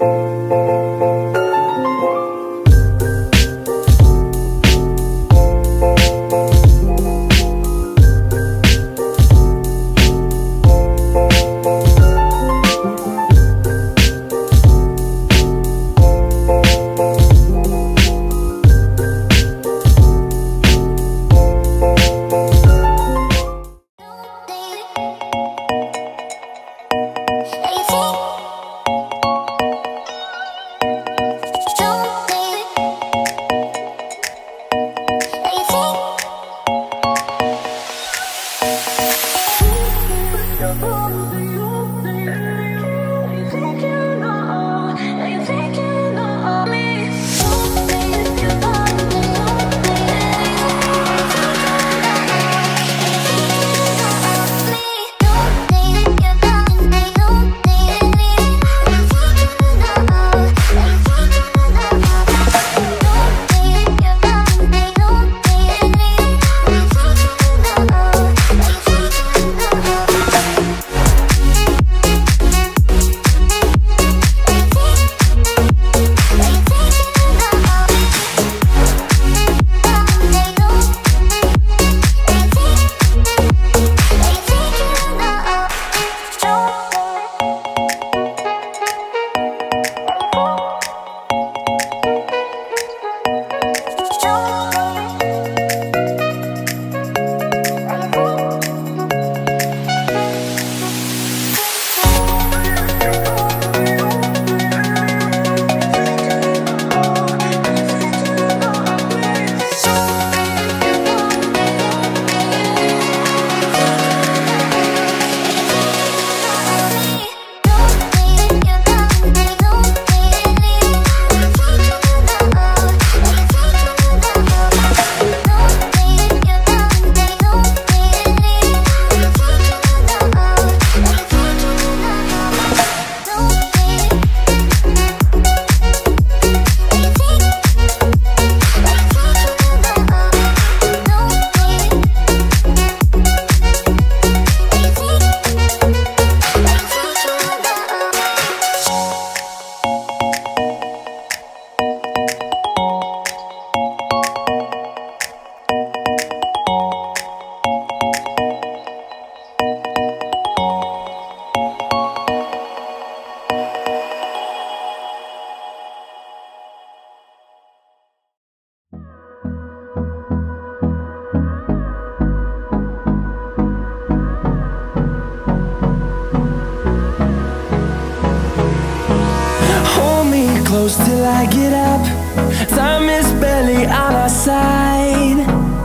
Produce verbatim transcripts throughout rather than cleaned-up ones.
close till I get up. Time is barely on our side.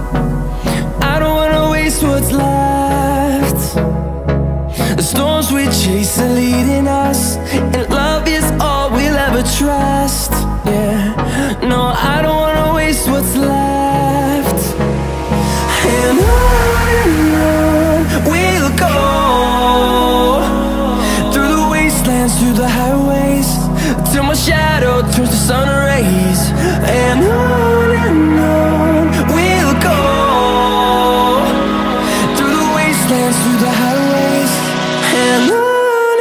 I don't wanna waste what's left. The storms we chase are leading us, and love is all we'll ever trust. Yeah, no, I don't wanna waste what's left. And on and on we'll go, through the wastelands, through the highways, till my shadow turns to sun rays. And on and on we'll go, through the wastelands, through the highways, and on.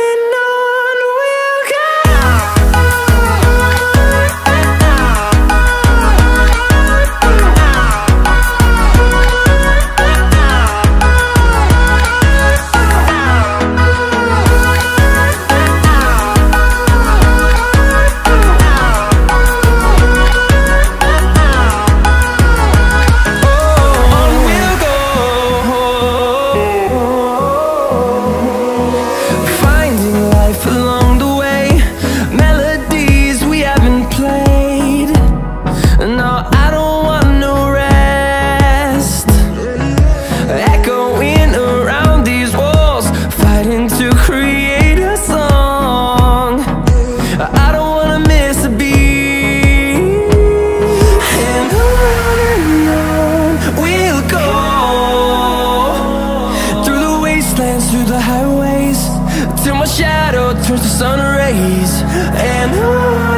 Through the highways, till my shadow turns to sun rays. And on